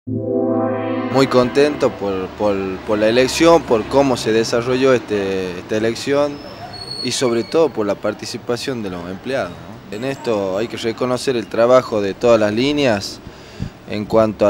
Muy contento por la elección, por cómo se desarrolló esta elección y sobre todo por la participación de los empleados, ¿no? En esto hay que reconocer el trabajo de todas las líneas en cuanto a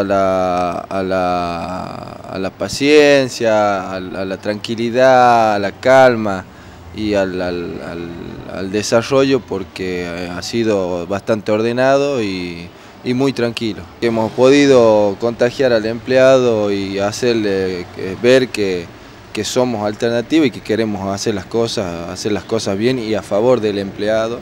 la paciencia, a la tranquilidad, a la calma y al desarrollo, porque ha sido bastante ordenado y muy tranquilo. Hemos podido contagiar al empleado y hacerle ver que somos alternativa y que queremos hacer las cosas bien y a favor del empleado.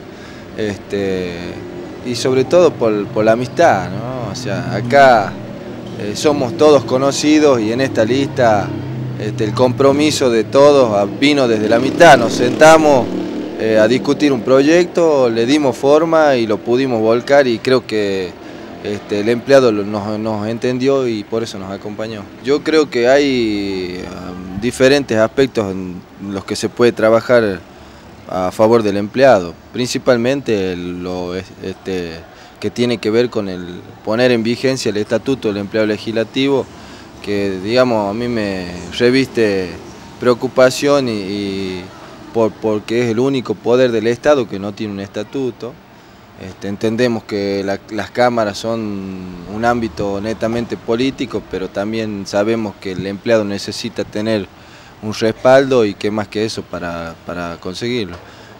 Y sobre todo por la amistad, ¿no? O sea, acá somos todos conocidos y en esta lista el compromiso de todos vino desde la amistad. Nos sentamos a discutir un proyecto, le dimos forma y lo pudimos volcar, y creo que el empleado nos entendió y por eso nos acompañó. Yo creo que hay diferentes aspectos en los que se puede trabajar a favor del empleado, principalmente que tiene que ver con el poner en vigencia el estatuto del empleado legislativo, que digamos a mí me reviste preocupación porque es el único poder del Estado que no tiene un estatuto. Entendemos que las cámaras son un ámbito netamente político, pero también sabemos que el empleado necesita tener un respaldo y qué más que eso para conseguirlo.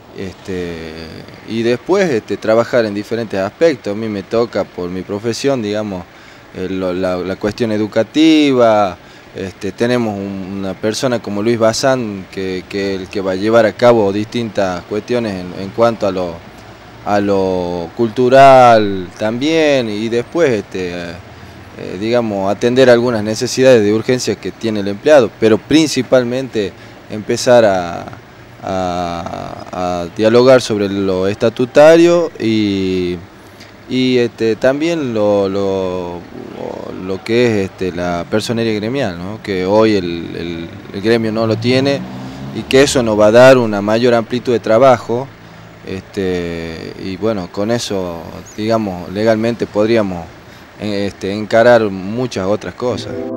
Y después trabajar en diferentes aspectos. A mí me toca por mi profesión, digamos, la cuestión educativa. Tenemos una persona como Luis Bazán que va a llevar a cabo distintas cuestiones en cuanto a lo cultural también, y después digamos, atender algunas necesidades de urgencia que tiene el empleado, pero principalmente empezar a dialogar sobre lo estatutario y también lo que es la personería gremial, ¿no? Que hoy el gremio no lo tiene, y que eso nos va a dar una mayor amplitud de trabajo. Y bueno, con eso, digamos, legalmente podríamos encarar muchas otras cosas.